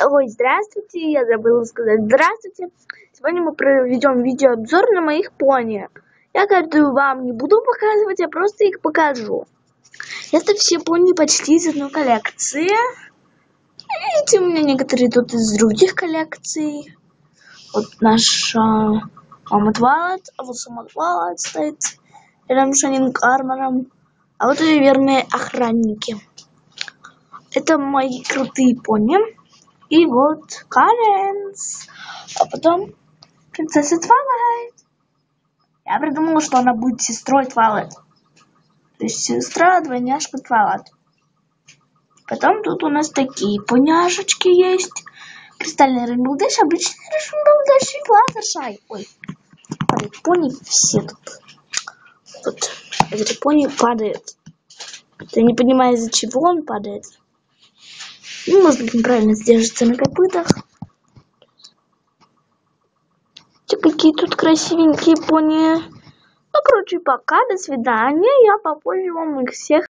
Ой, здравствуйте, я забыла сказать здравствуйте. Сегодня мы проведем видеообзор на моих пони. Я каждую вам не буду показывать, я просто их покажу. Это все пони почти из одной коллекции. Видите, у меня некоторые тут из других коллекций. Вот наша мама Твайлайт, а вот сама Твайлайт стоит рядом с Shining Armor'ом. А вот и верные охранники. Это мои крутые пони. И вот Каренс. А потом принцесса Твайлайт. Я придумала, что она будет сестрой Твайлайт. То есть сестра, двойняшка Твайлайт. Потом тут у нас такие поняшечки есть. Кристальный Рейнбоу Дэш, обычный Рейнбоу Дэш и Флаттершай. Ой, падают пони все тут. Вот, этот пони падает. Я не понимаю, из-за чего он падает. Ну, может быть, неправильно держится на копытах. Какие тут красивенькие пони. Ну, короче, пока, до свидания. Я попозже вам их всех